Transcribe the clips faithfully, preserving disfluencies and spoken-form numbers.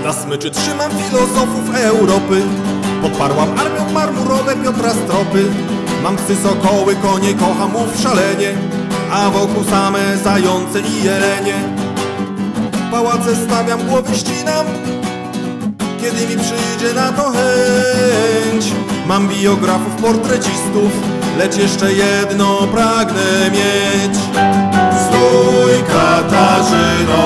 Na smyczy trzymam filozofów Europy. Podparłam armią marmurowe Piotra Stropy. Mam psy, sokoły, konie, kocham mów szalenie, a wokół same zające i jelenie. Pałace stawiam, głowy ścinam, kiedy mi przyjdzie na to chęć. Mam biografów, portrecistów, lecz jeszcze jedno pragnę mieć. Stój, Katarzyno,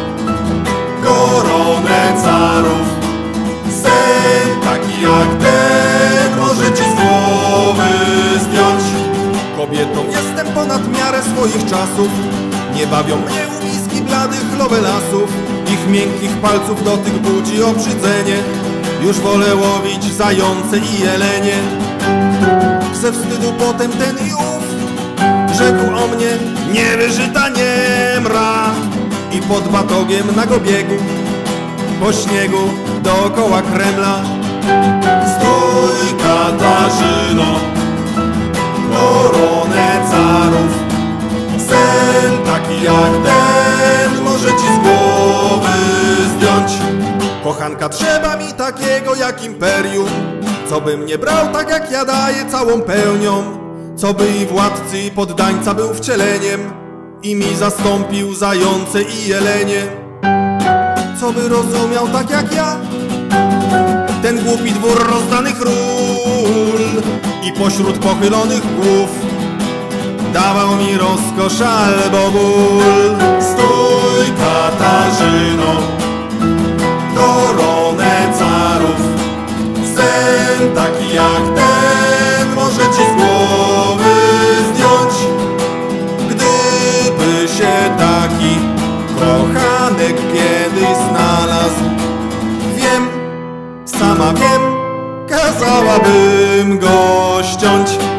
koronę carów. Sen taki jak ten może ci z głowy zdjąć. Kobietą jestem ponad miarę swoich czasów. Nie bawią mnie umiski bladych lovelasów. Ich miękkich palców dotyk budzi obrzydzenie. Już wolę łowić zające i jelenie. Ze wstydu potem ten i ów rzekł o mnie: niewyżyta niemra. I pod batogiem nago biegł po śniegu dookoła Kremla. Stój, Katarzyno, koronę carów. Sen taki jak ten może ci z głowy zdjąć. Kochanka, trzeba mi takiego jak imperium, co by mnie brał tak jak ja daję całą pełnią. Co by i władcy i poddańca był wcieleniem i mi zastąpił zające i jelenie. Co by rozumiał tak jak ja ten głupi dwór rozdanych ról i pośród pochylonych głów dawał mi rozkosz albo ból. Stój, Katarzyno, koronę carów. Sen taki jak ten może ci z głowy zdjąć. Gdyby się taki kochanek kiedyś znalazł, wiem, sama wiem, kazałabym go ściąć.